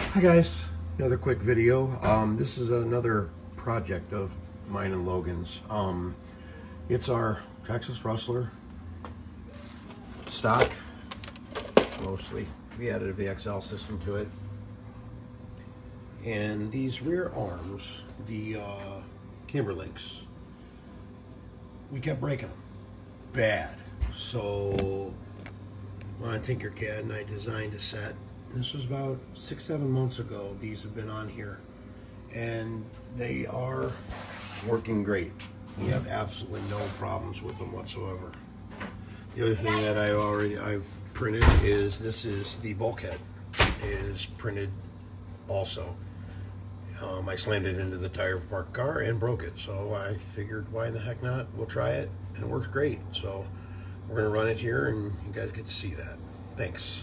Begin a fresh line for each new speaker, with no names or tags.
Hi guys, another quick video. This is another project of mine and Logan's. It's our Texas Rustler stock, mostly. We added a VXL system to it. And these rear arms, the camber links, we kept breaking them. Bad. So on Tinkercad, and I designed a set. This was about 6-7 months ago. These have been on here, and they are working great. We have absolutely no problems with them whatsoever. The other thing that I've printed is the bulkhead is printed also. I slammed it into the tire of a parked car and broke it, so I figured why the heck not? We'll try it, and it works great. So we're gonna run it here, and you guys get to see that. Thanks.